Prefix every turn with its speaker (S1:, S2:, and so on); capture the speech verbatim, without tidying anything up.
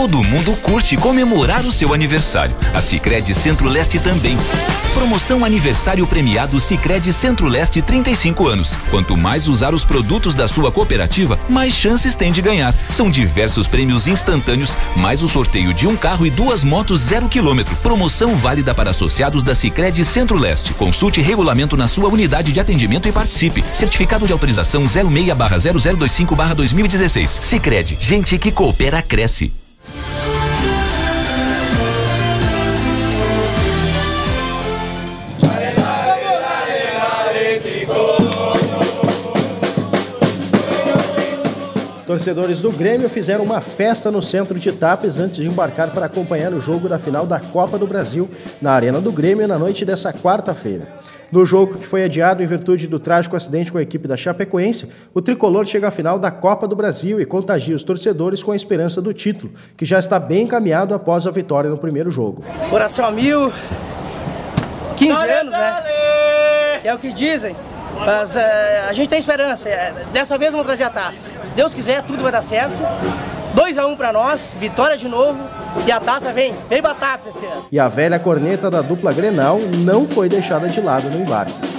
S1: Todo mundo curte comemorar o seu aniversário. A Sicredi Centro-Leste também. Promoção Aniversário Premiado Sicredi Centro-Leste trinta e cinco anos. Quanto mais usar os produtos da sua cooperativa, mais chances tem de ganhar. São diversos prêmios instantâneos, mais o sorteio de um carro e duas motos zero quilômetro. Promoção válida para associados da Sicredi Centro-Leste. Consulte regulamento na sua unidade de atendimento e participe. Certificado de autorização zero seis barra zero zero dois cinco barra dois mil e dezesseis. Sicredi, gente que coopera cresce.
S2: Torcedores do Grêmio fizeram uma festa no centro de Tapes antes de embarcar para acompanhar o jogo da final da Copa do Brasil na Arena do Grêmio na noite dessa quarta-feira. No jogo que foi adiado em virtude do trágico acidente com a equipe da Chapecoense, o tricolor chega à final da Copa do Brasil e contagia os torcedores com a esperança do título, que já está bem encaminhado após a vitória no primeiro jogo.
S3: Coração a mil, quinze anos, né? É o que dizem. Mas uh, a gente tem esperança, dessa vez vamos trazer a taça. Se Deus quiser, tudo vai dar certo. dois a um para nós, vitória de novo e a taça vem, vem batata esse ano.
S2: E a velha corneta da dupla Grenal não foi deixada de lado no embarque.